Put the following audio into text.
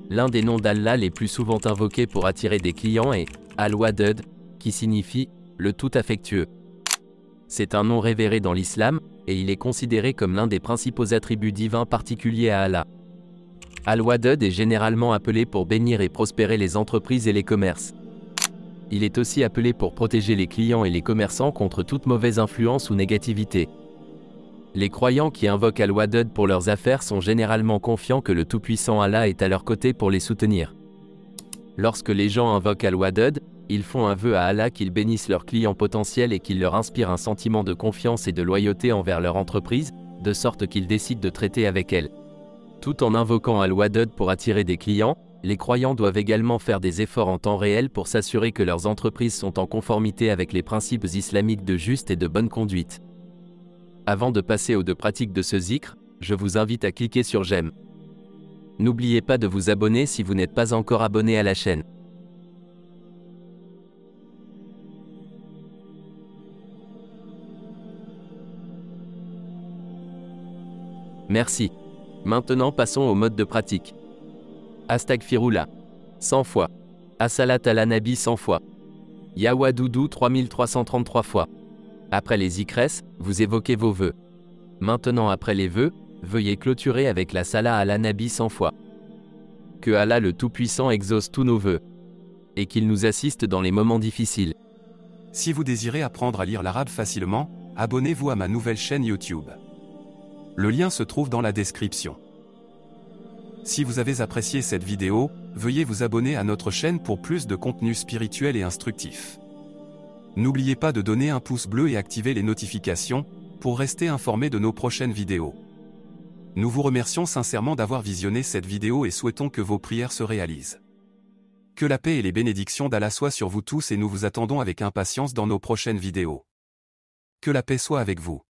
L'un des noms d'Allah les plus souvent invoqués pour attirer des clients est Al-Wadud, qui signifie le tout affectueux. C'est un nom révéré dans l'islam, et il est considéré comme l'un des principaux attributs divins particuliers à Allah. Al-Wadud est généralement appelé pour bénir et prospérer les entreprises et les commerces. Il est aussi appelé pour protéger les clients et les commerçants contre toute mauvaise influence ou négativité. Les croyants qui invoquent Al-Wadud pour leurs affaires sont généralement confiants que le Tout-Puissant Allah est à leur côté pour les soutenir. Lorsque les gens invoquent Al-Wadud, ils font un vœu à Allah qu'il bénisse leurs clients potentiels et qu'il leur inspire un sentiment de confiance et de loyauté envers leur entreprise, de sorte qu'ils décident de traiter avec elle. Tout en invoquant Al-Wadud pour attirer des clients, les croyants doivent également faire des efforts en temps réel pour s'assurer que leurs entreprises sont en conformité avec les principes islamiques de juste et de bonne conduite. Avant de passer aux deux pratiques de ce zikr, je vous invite à cliquer sur j'aime. N'oubliez pas de vous abonner si vous n'êtes pas encore abonné à la chaîne. Merci. Maintenant passons au mode de pratique. Astaghfirullah 100 fois. As-salat ala nabi 100 fois. Ya Wadudu 3333 fois. Après les zikres, vous évoquez vos vœux. Maintenant après les vœux, veuillez clôturer avec la salat ala nabi 100 fois. Que Allah le Tout-Puissant exauce tous nos vœux. Et qu'il nous assiste dans les moments difficiles. Si vous désirez apprendre à lire l'arabe facilement, abonnez-vous à ma nouvelle chaîne YouTube. Le lien se trouve dans la description. Si vous avez apprécié cette vidéo, veuillez vous abonner à notre chaîne pour plus de contenu spirituel et instructif. N'oubliez pas de donner un pouce bleu et activer les notifications, pour rester informé de nos prochaines vidéos. Nous vous remercions sincèrement d'avoir visionné cette vidéo et souhaitons que vos prières se réalisent. Que la paix et les bénédictions d'Allah soient sur vous tous et nous vous attendons avec impatience dans nos prochaines vidéos. Que la paix soit avec vous.